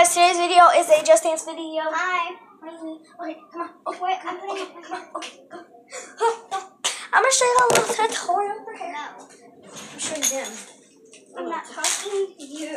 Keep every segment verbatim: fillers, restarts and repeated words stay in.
guys, today's video is a Just Dance video. Hi. Okay, come on. Okay, Wait, I'm putting okay, it. come on. Okay, go. I'm gonna show you a little tutorial for hair. No. I'm showing them. I'm not talking to you.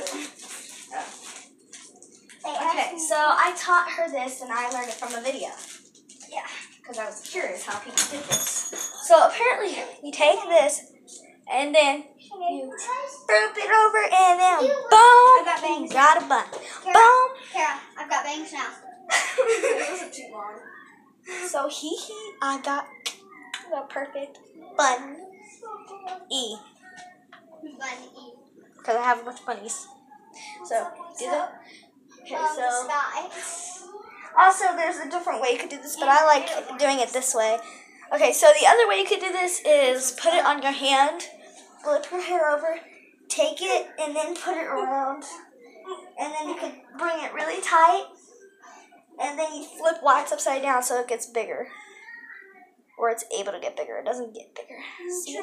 Oh. Okay, so I taught her this and I learned it from a video. Yeah. Because I was curious how people did this. So apparently you take this and then you flip it over and then boom, I got bangs. you got a bun. Kara, Boom. Kara, I've got bangs now. It wasn't too long. So hee hee, I got the perfect bun. E. Bun E. Because I have a bunch of bunnies. So do that. Okay, From the so sky. also there's a different way you could do this, but I like doing it this way. Okay, so the other way you could do this is put it on your hand, flip your hair over, take it, and then put it around. And then you could bring it really tight, and then you flip wax upside down so it gets bigger. Or it's able to get bigger. It doesn't get bigger. See?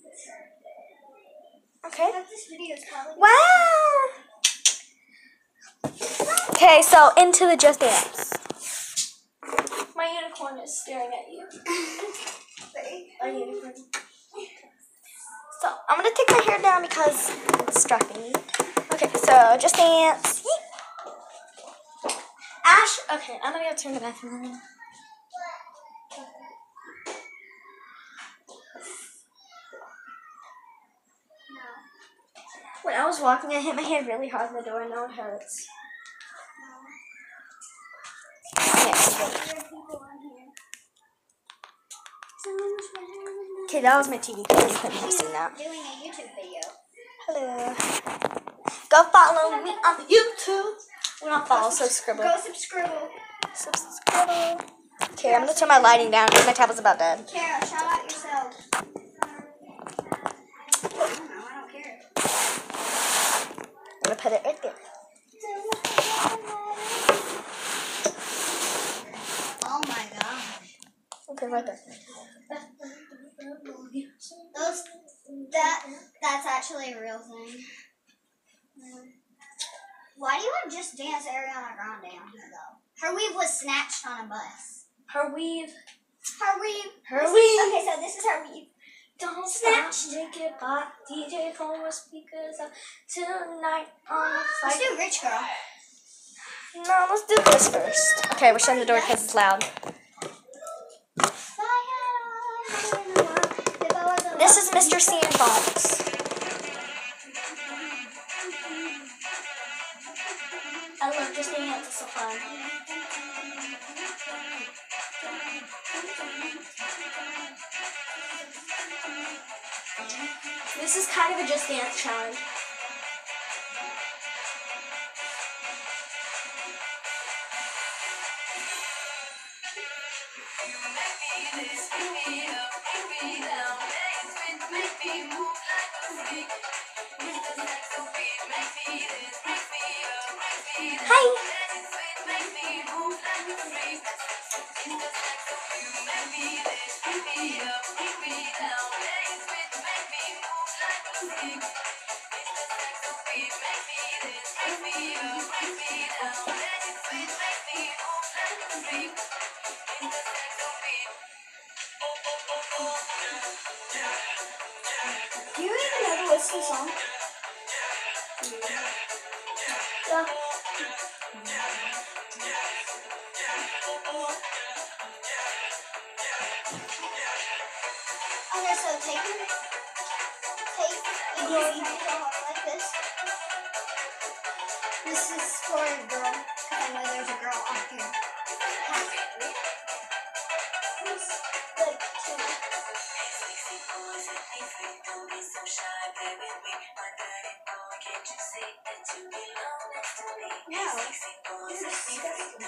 Okay. This video is probably Wow! Okay, so into the Just Dance. My unicorn is staring at you. My unicorn. So, I'm going to take my hair down because it's distracting me. Okay, so Just Dance. Yeet. Ash, okay, I'm going to go turn the bathroom on. When I was walking, I hit my head really hard on the door and now it hurts. Okay, that was my T V. You couldn't have seen that. doing a YouTube video. Hello. Go follow me on YouTube. Well, not follow, subscribe. Go subscribe. Subscribe. Okay, I'm gonna turn my lighting down because my tablet's about dead. Kara, shout out yourself. I don't know, I don't care. I'm gonna put it right there. Oh my gosh. Okay, right there. Those, that, that's actually a real thing. Why do you want to just dance Ariana Grande on here, though? Her weave was snatched on a bus. Her weave. Her weave. Her this, weave. Okay, so this is her weave. Don't Snatch. stop, take it back. D J Cole speakers up tonight on the Let's flight. do Rich Girl. No, let's do this first. Okay, we're shutting the door because it's loud. This is Mister Sandbox. I love Just Dance. It's so fun. This is kind of a Just Dance challenge. Hi. Do you even know the Whiskey song? Yeah. Okay, so take take you go like this. This is for a girl, because I know there's a girl on here. Like two. No. This is disgusting.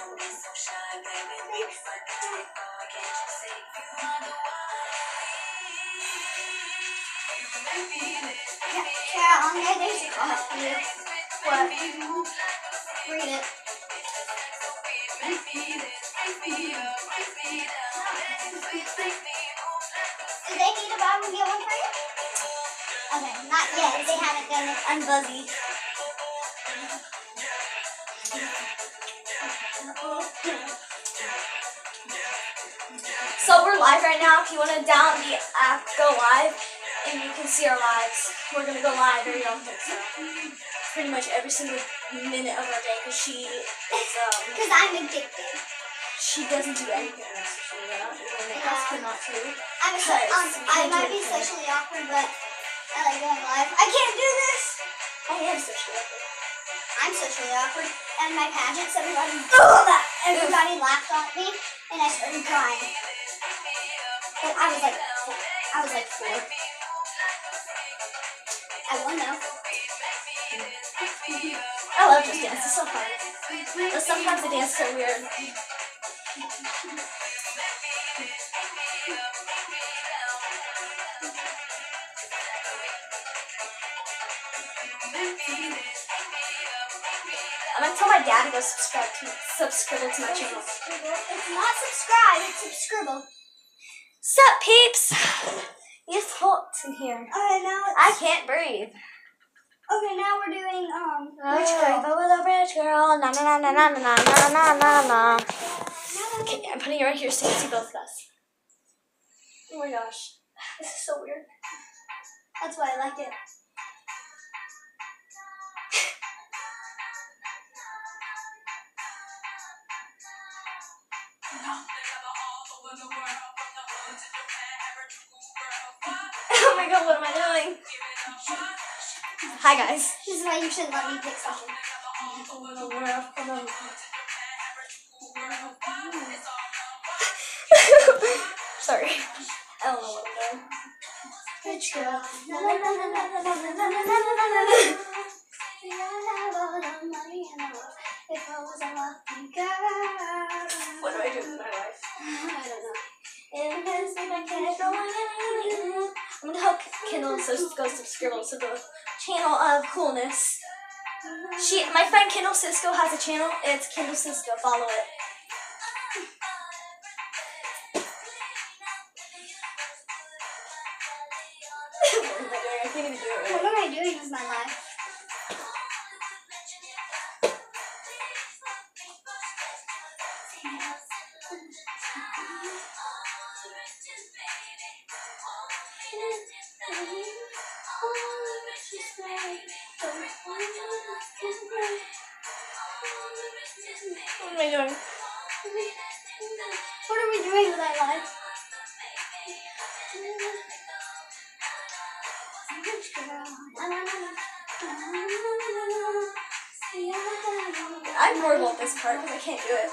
Yeah, Kara, on there there's a card for you. What? Read it. Do they need a buy one get one for you? Okay, not yet. They haven't done it. I'm buzzy. So we're live right now. If you want to download the app, go live, and you can see our lives. We're gonna go live very often, so pretty much every single minute of our day. Cause she is um. Because I'm addicted. She doesn't do anything else. She doesn't. And they ask her not to. I'm so, um, I might be socially awkward, but I like going live. I can't do this. I am socially awkward. I'm socially awkward, and my pageants, everybody, everybody laughed at me, and I started crying. But I was like, four. I was like four. I won though. I love Just Dance. It's so fun. But sometimes the dances are weird. I'm gonna tell my dad to go subscribe to subscribe to my channel. It's not subscribe, it's subscribble. Sup, peeps? It's hot in here. Okay, now it's, I can't breathe. okay, now we're doing um Rich rich girl, girl. but with a rich girl. Na na na na na na na na na na. Okay, I'm putting it right here so you can see both of us. Oh my gosh, this is so weird. That's why I like it. Oh my god, what am I doing? Hi guys. This is why you shouldn't let me pick something. Sorry. I don't know what I'm doing. Rich girl. Na, na, na, na, na, na, na, na, na, na, na, na. Yeah, I have all the money in the world. If I was a lucky girl. What do I do with my life? I don't know. I'm gonna help Kendall so go subscribe to the channel of coolness. She, my friend Kendall Cisco has a channel. It's Kendall Cisco. Follow it. What am I doing? I can't even do it right. What am I doing with my life? What am I doing? What are we doing with our life? I'm horrible at this part because I can't do it.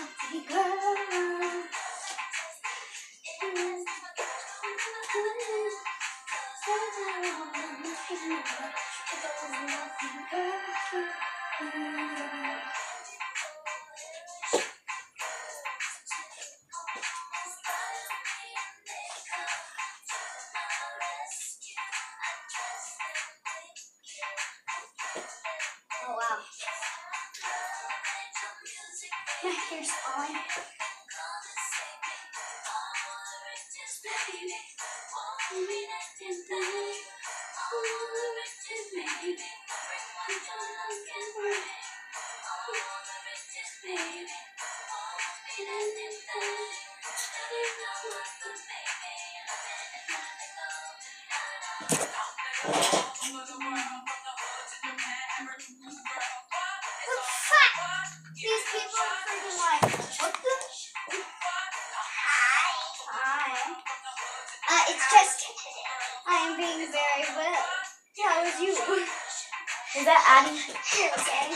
Oh wow. My hair's falling. These people are freaking like, what the? Hi. Hi. Uh, it's just, I am being very well. How is you? Is that Addie? Okay.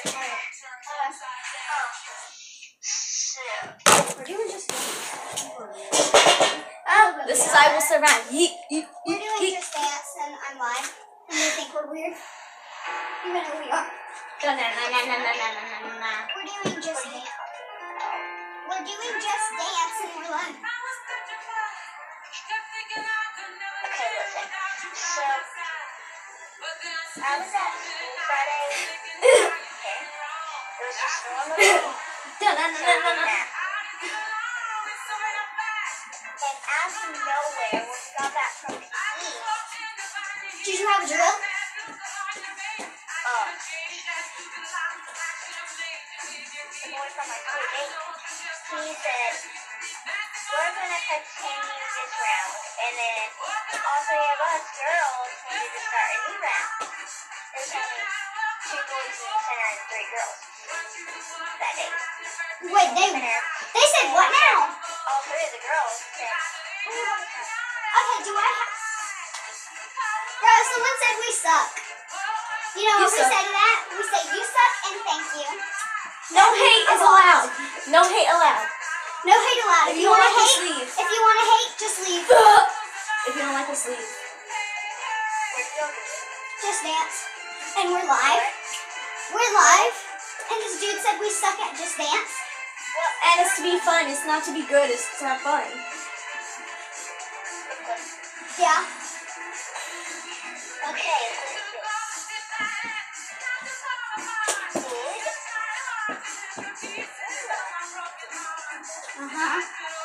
Uh, we're doing just Oh, this is I Will Survive. Yeet, yeet, We're yeet, doing yeet. Just Dance and I'm live. And they think we're weird. Even though we are. Na, na, na, na, na, na, na, na, na. We're doing Just Dance. We're doing Just Dance and we're live. Okay, listen. So, I was at school Friday. Okay. It was just normal day. Da, na, na, na, na, na. And out of nowhere, when we got back from P E, Did you have a drill? um, the boy from my school date, he said, we're gonna continue this round, and then all three of us girls needed to start a new round. There's only two boys in the center and three girls that day. Wait, they they said what now? All three of the girls said, Okay, do I have... Bro, someone said we suck. You know You what we suck. say to that? We say you suck and thank you. No hate is allowed. No hate allowed. No hate allowed. If, If you you want don't to like us, hate, leave. if you want to hate, just leave. If you don't like us, leave. we're still good. Just dance. And we're live. We're live. And this dude said we suck at Just Dance. And it's to be fun. It's not to be good. It's to have fun. Yeah. Okay, let's see. Uh-huh.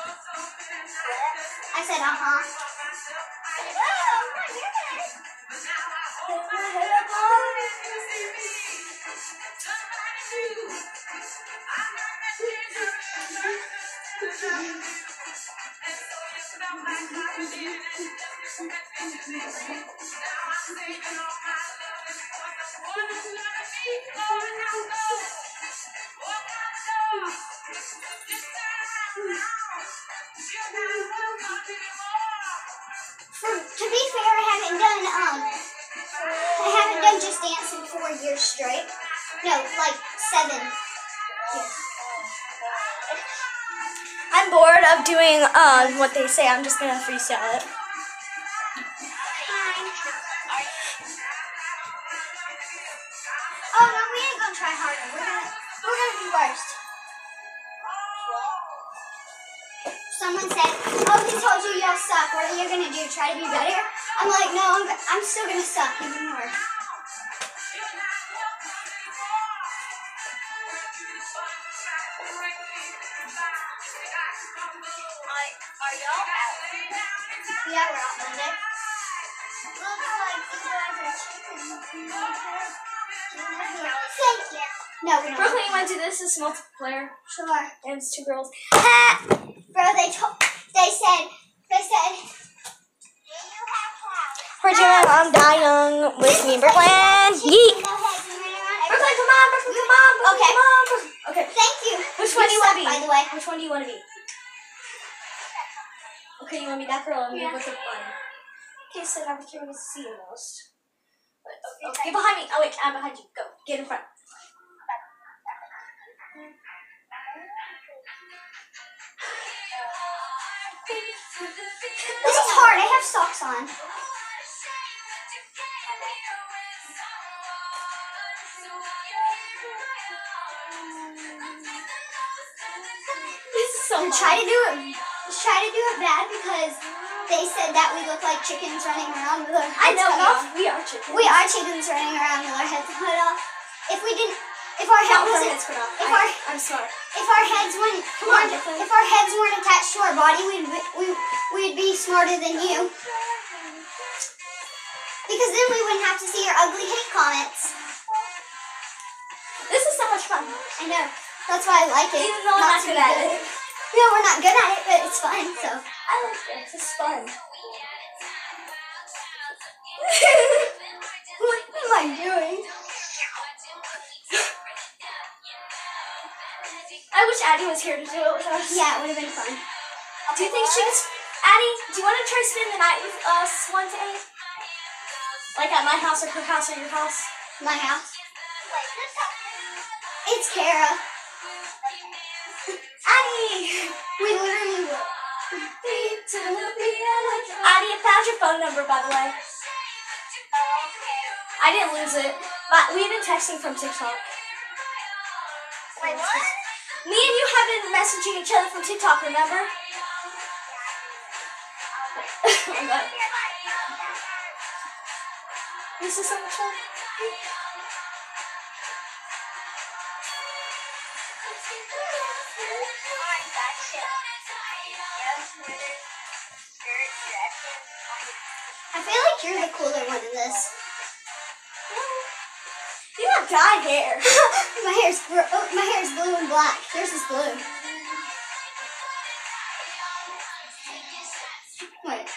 I said uh-huh. Oh my goodness. For, to be fair, I haven't done um I haven't done Just Dance in four years straight. No, like seven. years. I'm bored of doing um what they say. I'm just gonna freestyle it. Oh no, we ain't gonna try harder. We're gonna we're gonna be worst. Someone said, "Oh, he told you y'all suck. What are you gonna do? Try to be better?" I'm like, "No, I'm I'm still gonna suck even more." Are y'all out? Yeah, we're out Monday. Looks like you guys are chickens. Thank you. No, we don't. Brooklyn, you want to do this? This is multiplayer. Sure. And it's two girls. Bro, they told, they said, they said, For doing I'm dying with me, Brooklyn. Yeet. Brooklyn, come on, Brooklyn, come on, Brooklyn, Okay. come on. Brooklyn. Okay. Thank you. Which one do you want to be? By the way. Which one do you want to be? Okay, you want to be that girl? I'm Yeah. gonna go for fun. Okay, so now which one to see you most? Oh, get behind me. Oh wait, I'm behind you. Go. Get in front. This is hard. I have socks on. This is so Try to do it. Try to do it bad because they said that we look like chickens running around with our heads I know. cut off. We are chickens. We are chickens running around with our heads cut off. If we didn't, if our head Not with our wasn't, heads cut off. if I, our I'm smart. if our heads weren't, Come on, weren't Brooklyn. if our heads weren't attached to our body, we'd be, we we'd be smarter than you. Because then we wouldn't have to see your ugly hate comments. This is so much fun. I know. That's why I like it. Even though I'm not to good be at it. No, we're not good at it, but it's fun. So. I like this. It's fun. What am I doing? I wish Addie was here to do it with us. Yeah, it would have been fun. Do you think she could... Addie, do you want to try spend the night with us one day? Like at my house or her house or your house? My house. It's Kara. Addie! We literally will. Addie, I found your phone number, by the way. I didn't lose it, but we've been texting from TikTok. Wait, what? Me and you have been messaging each other from TikTok, remember? But this is so much fun. I feel like you're the cooler one in this. You have dyed hair. My hair's gr- oh, my hair's blue and black. Yours is blue. Wait.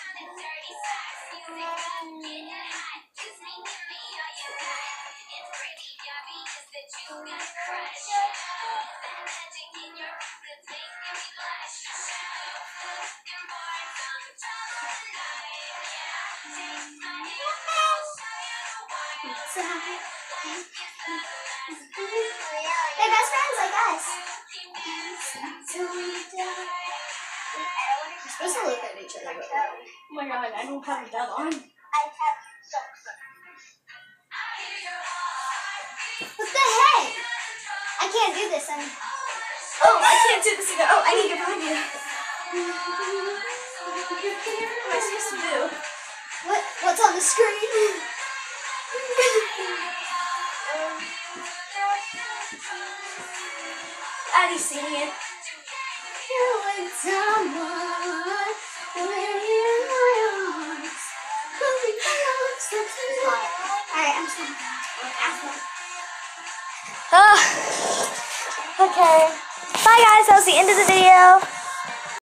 They're best friends like us. We're supposed to look at each other. Really. Oh my god, I don't have that on. I have socks. What the heck? I can't do this. I'm... Oh, I can't do this either. Oh, I need to find you. What am I supposed to do? What? What's on the screen? Addie's singing it. You're with someone, we're in my arms. Alright, I'm sorry. Ah. Okay. Bye guys, that was the end of the video.